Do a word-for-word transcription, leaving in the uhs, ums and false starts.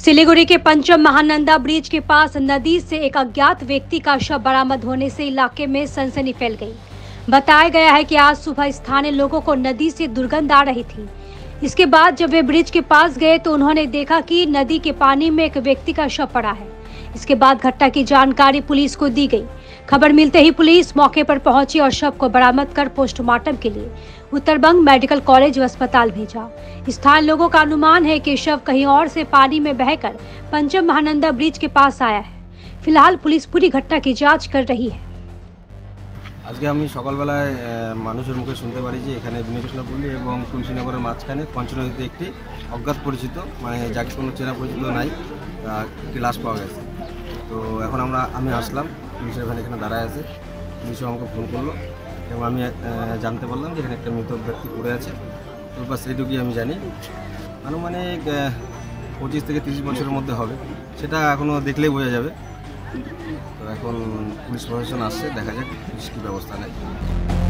सिलीगुड़ी के पंचम महानंदा ब्रिज के पास नदी से एक अज्ञात व्यक्ति का शव बरामद होने से इलाके में सनसनी फैल गई। बताया गया है कि आज सुबह स्थानीय लोगों को नदी से दुर्गंध आ रही थी। इसके बाद जब वे ब्रिज के पास गए तो उन्होंने देखा कि नदी के पानी में एक व्यक्ति का शव पड़ा है। इसके बाद घटना की जानकारी पुलिस को दी गई। खबर मिलते ही पुलिस मौके पर पहुंची और शव को बरामद कर पोस्टमार्टम के लिए उत्तरबंग मेडिकल कॉलेज व अस्पताल भेजा। स्थानीय लोगों का अनुमान है कि शव कहीं और से पानी में बहकर पंचम महानंदा ब्रिज के पास आया है। फिलहाल पुलिस पूरी घटना की जांच कर रही है। আজকে আমি সকালবেলায় মানুষের মুখে শুনতে পারি যে এখানে বিনয়কৃষ্ণপল্লী এবং তুলসীনগরের মাঝখানে পঞ্চনদীতে একটি অজ্ঞাত পরিচিত মানে যাকে কোনো চেনা পরিচিত নাই একটি লাশ পাওয়া গেছে। তো এখন আমরা আমি আসলাম, পুলিশের ভ্যান এখানে দাঁড়ায় আছে। পুলিশও আমাকে ফোন করলো এবং আমি জানতে পারলাম যে এখানে একটা মৃত ব্যক্তি পড়ে আছে। তো বাস এইটুকুই আমি জানি। আনুমানিক পঁচিশ থেকে তিরিশ বছরের মধ্যে হবে, সেটা এখনও দেখলেই বোঝা যাবে। তো এখন পুলিশ প্রশাসন আসছে, দেখা যাক পুলিশ কী ব্যবস্থা নেয়।